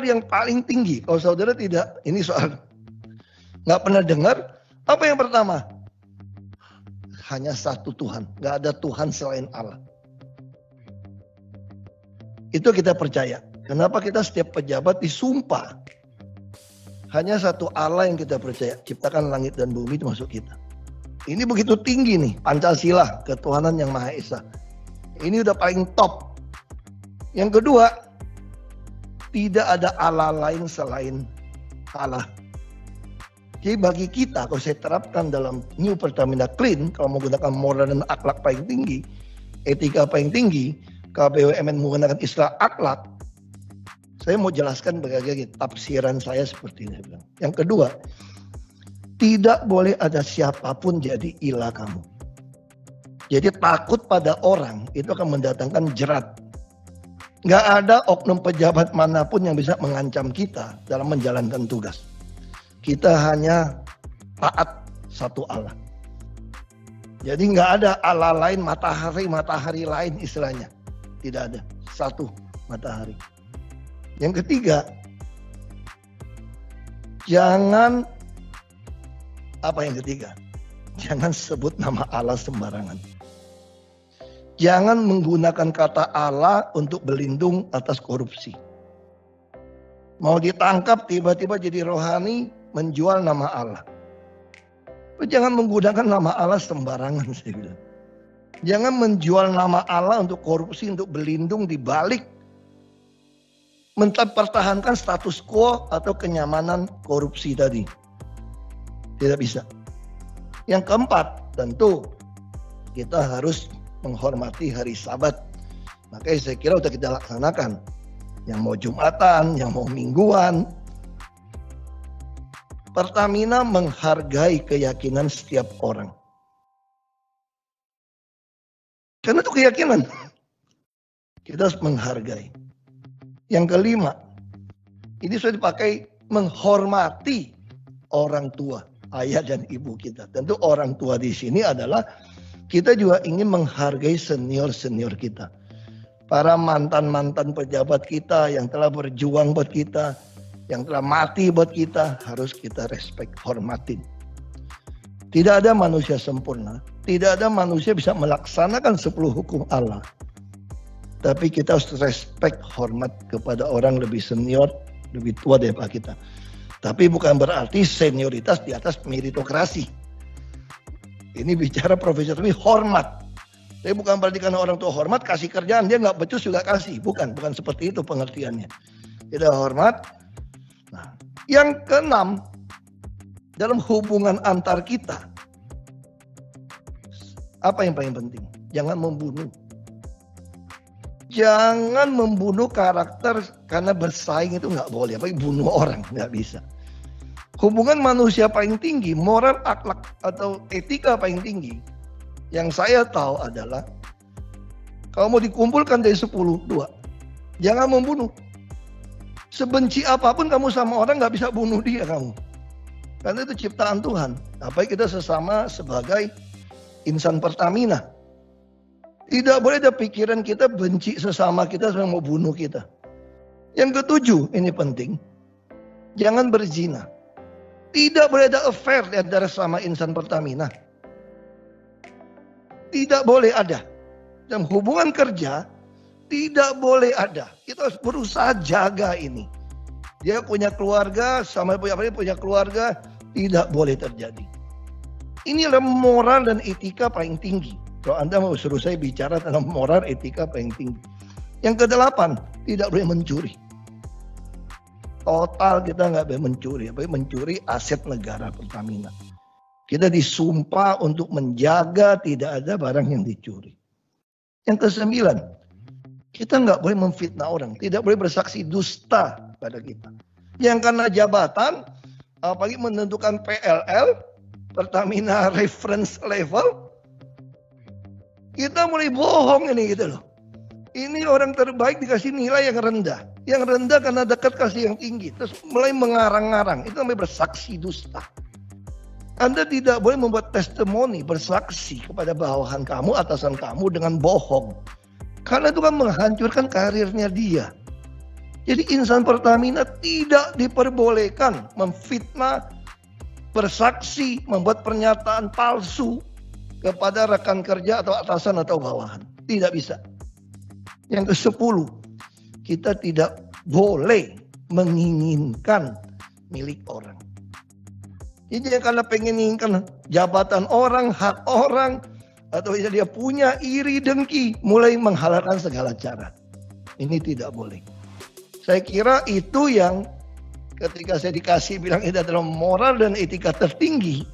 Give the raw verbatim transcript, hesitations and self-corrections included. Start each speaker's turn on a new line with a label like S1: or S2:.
S1: yang paling tinggi. Kalau saudara tidak, ini soal nggak pernah dengar, apa yang pertama? Hanya satu Tuhan, nggak ada Tuhan selain Allah. Itu kita percaya. Kenapa kita setiap pejabat disumpah? Hanya satu Allah yang kita percaya, ciptakan langit dan bumi itu masuk kita. Ini begitu tinggi nih, Pancasila, ketuhanan yang Maha Esa. Ini udah paling top. Yang kedua, tidak ada Allah lain selain Allah. Jadi bagi kita, kalau saya terapkan dalam New Pertamina Clean, kalau menggunakan moral dan akhlak paling tinggi, etika paling tinggi, K B U M N menggunakan istilah akhlak, saya mau jelaskan bagaimana tafsiran saya seperti ini. Yang kedua, tidak boleh ada siapapun jadi ilah kamu. Jadi takut pada orang itu akan mendatangkan jerat. Nggak ada oknum pejabat manapun yang bisa mengancam kita dalam menjalankan tugas. Kita hanya taat satu Allah. Jadi nggak ada Allah lain, matahari-matahari lain istilahnya. Tidak ada, satu matahari. Yang ketiga, jangan, apa yang ketiga? Jangan sebut nama Allah sembarangan. Jangan menggunakan kata Allah untuk berlindung atas korupsi. Mau ditangkap tiba-tiba jadi rohani, menjual nama Allah. Jangan menggunakan nama Allah sembarangan, saya bilang. Jangan menjual nama Allah untuk korupsi, untuk berlindung di balik mempertahankan status quo atau kenyamanan korupsi tadi. Tidak bisa. Yang keempat, tentu kita harus menghormati hari Sabat. Makanya saya kira sudah kita laksanakan. Yang mau Jumatan, yang mau mingguan. Pertamina menghargai keyakinan setiap orang. Karena itu keyakinan. Kita harus menghargai. Yang kelima, ini sudah dipakai menghormati orang tua, ayah dan ibu kita. Tentu orang tua di sini adalah kita juga ingin menghargai senior-senior kita. Para mantan-mantan pejabat kita yang telah berjuang buat kita, yang telah mati buat kita, harus kita respect, hormatin. Tidak ada manusia sempurna, tidak ada manusia bisa melaksanakan sepuluh hukum Allah. Tapi kita harus respect, hormat kepada orang lebih senior, lebih tua daripada kita. Tapi bukan berarti senioritas di atas meritokrasi. Ini bicara profesional, hormat. Tapi bukan berarti karena orang tua hormat, kasih kerjaan, dia nggak becus juga kasih. Bukan, bukan seperti itu pengertiannya. Kita hormat. Nah, yang keenam, dalam hubungan antar kita, apa yang paling penting? Jangan membunuh. Jangan membunuh karakter karena bersaing itu nggak boleh. Apalagi bunuh orang, nggak bisa. Hubungan manusia paling tinggi, moral, akhlak atau etika paling tinggi, yang saya tahu adalah kalau mau dikumpulkan dari sepuluh, dua. Jangan membunuh. Sebenci apapun kamu sama orang nggak bisa bunuh dia kamu. Karena itu ciptaan Tuhan. Apalagi kita sesama sebagai insan Pertamina. Tidak boleh ada pikiran kita benci sesama kita yang mau bunuh kita. Yang ketujuh, ini penting. Jangan berzina. Tidak boleh ada affair di antara sama insan Pertamina. Tidak boleh ada. Dalam hubungan kerja, tidak boleh ada. Kita harus berusaha jaga ini. Dia punya keluarga, sama punya punya keluarga, tidak boleh terjadi. Inilah moral dan etika paling tinggi. Kalau Anda mau suruh saya bicara tentang moral etika paling tinggi. Yang kedelapan, tidak boleh mencuri. Total kita nggak boleh mencuri. Boleh mencuri aset negara Pertamina. Kita disumpah untuk menjaga tidak ada barang yang dicuri. Yang kesembilan, kita nggak boleh memfitnah orang. Tidak boleh bersaksi dusta pada kita. Yang karena jabatan, apalagi menentukan P L L, Pertamina Reference Level, kita mulai bohong ini gitu loh. Ini orang terbaik dikasih nilai yang rendah. Yang rendah karena dekat kasih yang tinggi. Terus mulai mengarang-ngarang. Itu namanya bersaksi dusta. Anda tidak boleh membuat testimoni, bersaksi kepada bawahan kamu, atasan kamu dengan bohong. Karena itu kan menghancurkan karirnya dia. Jadi insan Pertamina tidak diperbolehkan memfitnah, bersaksi, membuat pernyataan palsu kepada rekan kerja atau atasan atau bawahan. Tidak bisa. Yang kesepuluh, kita tidak boleh menginginkan milik orang. Jadi karena pengen menginginkan jabatan orang, hak orang, atau dia punya iri dengki, mulai menghalalkan segala cara. Ini tidak boleh. Saya kira itu yang ketika saya dikasih bilang itu adalah moral dan etika tertinggi.